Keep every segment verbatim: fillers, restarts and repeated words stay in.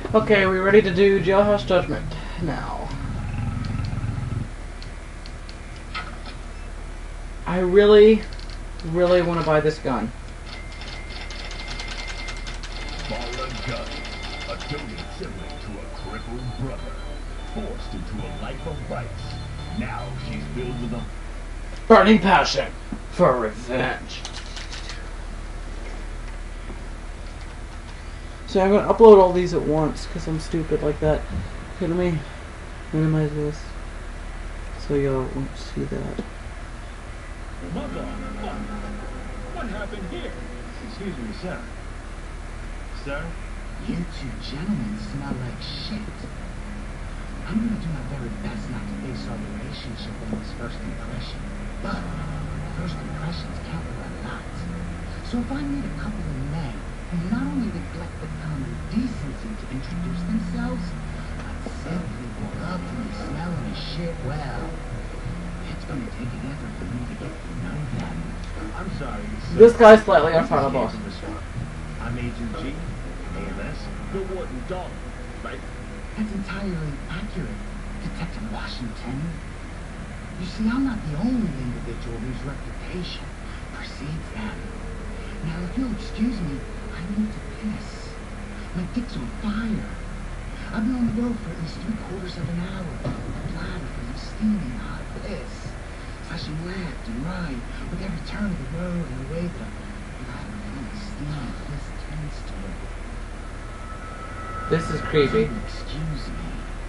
Okay, we ready to do Jailhouse Judgment now. I really, really want to buy this gun. Paula Gunn, a doted sibling to a crippled brother, forced into a life of vice. Now she's filled with a burning passion for revenge. So I'm going to upload all these at once because I'm stupid like that. Okay, let me minimize this so y'all won't see that. mother. Fuck. What happened here? Excuse me, sir. Sir? You two gentlemen smell like shit. I'm gonna do my very best not to base our relationship on this first impression. But first impressions count for a lot. So if I meet a couple of men who not only neglect the common decency to introduce themselves, but simply walk up to me smelling as shit, well, it's gonna take an effort for me to get to know them. I'm sorry, sir. This guy's slightly our final boss. I'm Agent G, A M S, the Warden Dog, right? That's entirely accurate, Detective Washington. You see, I'm not the only individual whose reputation precedes them. Now, if you'll excuse me, I need to piss. My dick's on fire. I've been on the road for at least three quarters of an hour. My bladder full of steaming hot piss. Flashing left and right with every turn of the road and the way the bladder full of steaming piss tends to. This is creepy. Excuse me.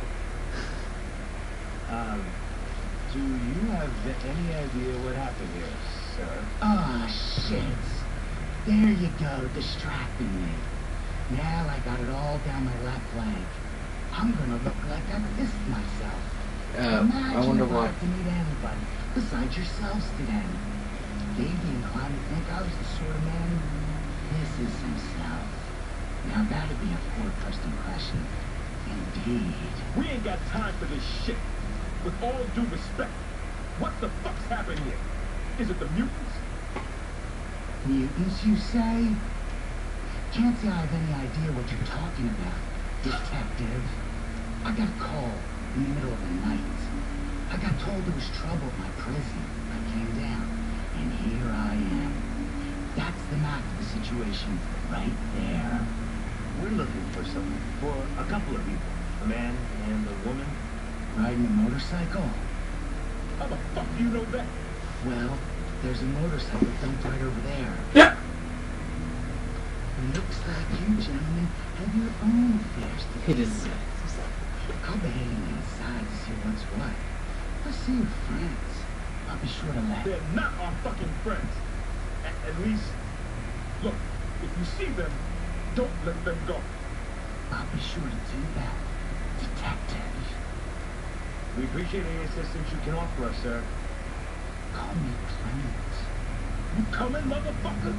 Um, do you have any idea what happened here, sir? Ah, shit. There you go, distracting me. Now I got it all down my left leg. I'm gonna look like I pissed myself. Uh, Imagine I wonder if why. I had to meet anybody besides yourselves today. They'd be inclined to think I was the sort of man who pisses himself. Now that'd be a poor first impression. Indeed. We ain't got time for this shit. With all due respect, what the fuck's happened here? Is it the mutants? Mutants, you say? Can't say I have any idea what you're talking about, detective. I got a call in the middle of the night. I got told there was trouble at my prison. I came down, and here I am. That's the map of the situation right there. We're looking for something for a couple of people. A man and a woman. Riding a motorcycle? How the fuck do you know that? Well, there's a motorcycle dumped right over there. Yeah. Looks like you gentlemen have your own affairs to He deal just. with. I'll be hanging inside to see what's what. I'll see your friends. I'll be sure to let... They're not our fucking friends. At, at least, look, if you see them, don't let them go. I'll be sure to do that, detective. We appreciate any assistance you can offer us, sir. Call me Clement. You coming, motherfucker?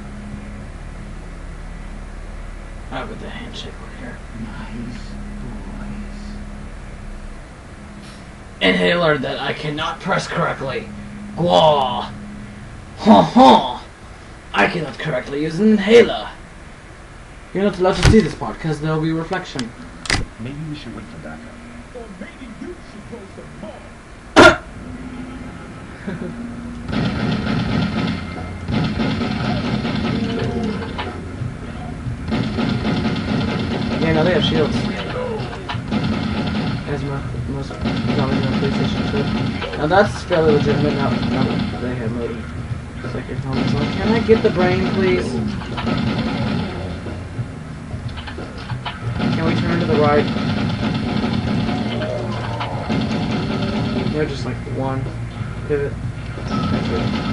Out with the handshake over here. Nice boys. Inhaler that I cannot press correctly. Gwa. Ha ha. I cannot correctly use an inhaler. You're not allowed to see this part because there'll be reflection. Maybe we should wait for backup. Or maybe you should throw some more. Yeah, no, they have shields. As most, most zombies on PlayStation two. Now that's fairly legitimate. Now, now that they have motor second helmets on. Can I get the brain, please? Can we turn to the right? Yeah, just like one pivot. That's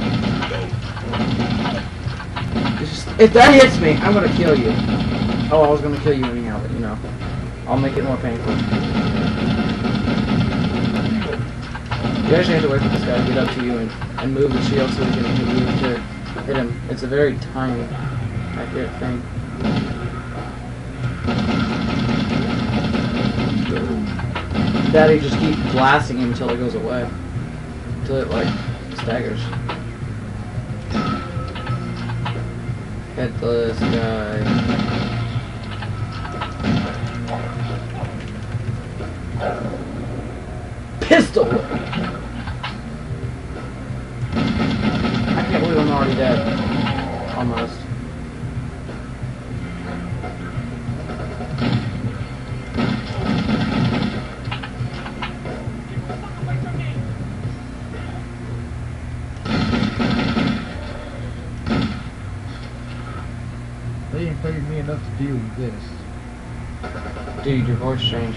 it. It's just, if that hits me, I'm gonna kill you. Oh, I was gonna kill you anyhow, but you know, I'll make it more painful. You actually have to wait for this guy to get up to you and, and move the shield so he can hit you to hit him. It's a very tiny, accurate thing. Daddy just keep blasting him until it goes away. Until it, like, staggers. Headless guy. deal with this. Dude, your voice changed.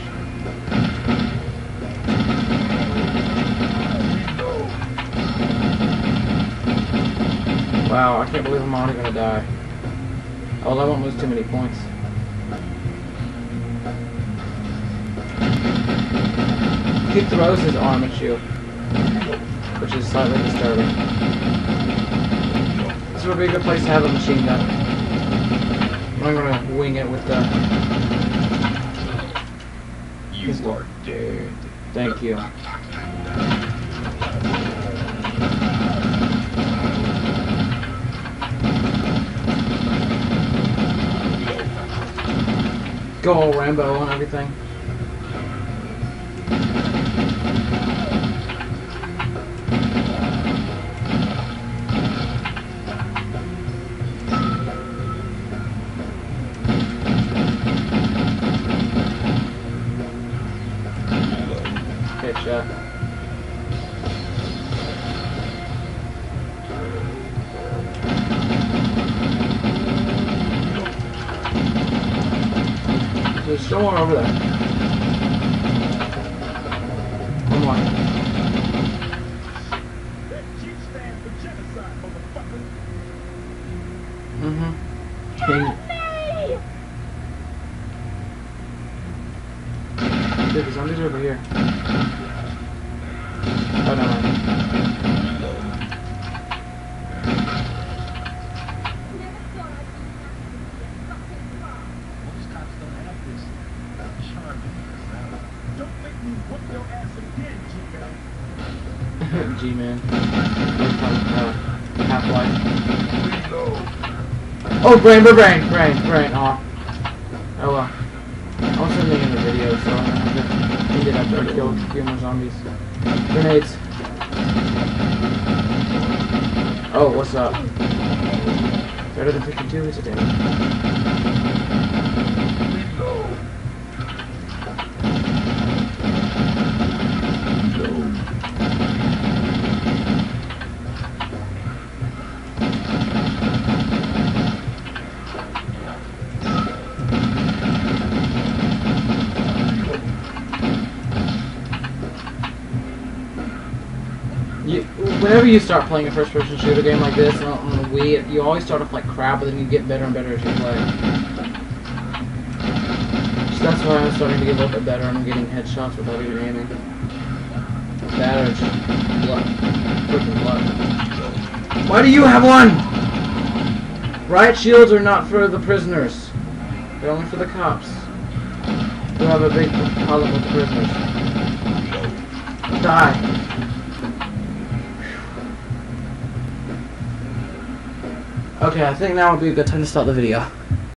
Wow, I can't believe I'm already gonna die. Oh, I won't lose too many points. He throws his arm at you, which is slightly disturbing. This would be a good place to have a machine gun. I'm gonna wing it with the... You are dead. Thank you. Go all Rambo and everything. Headshot. There's still one over there. One more. That G stands for genocide, motherfucker. Mm-hmm. King. Dude, the zombies are over here. Oh, no, no. Most cops don't have this charming personality. Don't make me whoop your ass again, G-Man. G-Man. Uh, Half-Life. Oh, brain, brain, brain, brain, brain. Oh. Oh well. I was sending in the video, so I'm gonna have to end it after I kill a few more zombies. Grenades. Oh, what's up? Better than fifty-two hits a damage. You, whenever you start playing a first-person shooter game like this on, on the Wii, you always start off like crap, but then you get better and better as you play. So that's why I'm starting to get a little bit better and I'm getting headshots without even aiming. That or just luck. Freaking luck. Why do you have one? Riot shields are not for the prisoners. They're only for the cops. Who have a big problem with the prisoners. Die. Okay, I think now would be a good time to start the video.